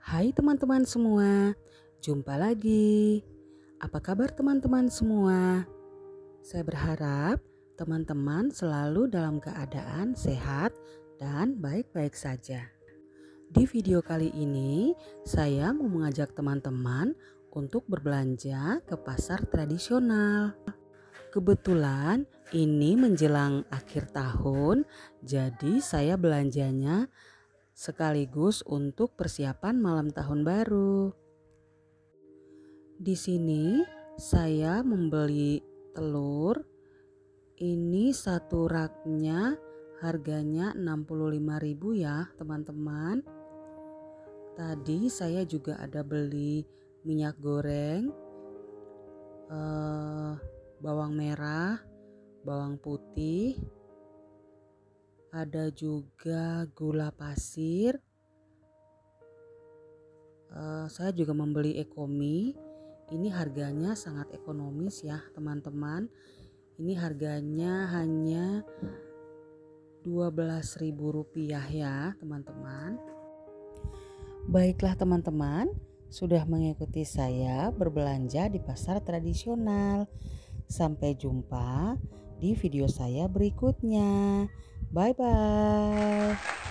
Hai teman-teman semua, jumpa lagi. Apa kabar teman-teman semua? Saya berharap teman-teman selalu dalam keadaan sehat dan baik-baik saja. Di video kali ini, saya mau mengajak teman-teman untuk berbelanja ke pasar tradisional. Kebetulan ini menjelang akhir tahun, jadi saya belanjanya sekaligus untuk persiapan malam tahun baru. Di sini saya membeli telur. Ini satu raknya harganya 65.000 ya, teman-teman. Tadi saya juga ada beli minyak goreng, bawang merah, bawang putih, ada juga gula pasir. Saya juga membeli ekomi. Ini harganya sangat ekonomis ya teman-teman. Ini harganya hanya Rp12.000 ya teman-teman. Baiklah teman-teman, sudah mengikuti saya berbelanja di pasar tradisional. Sampai jumpa di video saya berikutnya. Bye bye.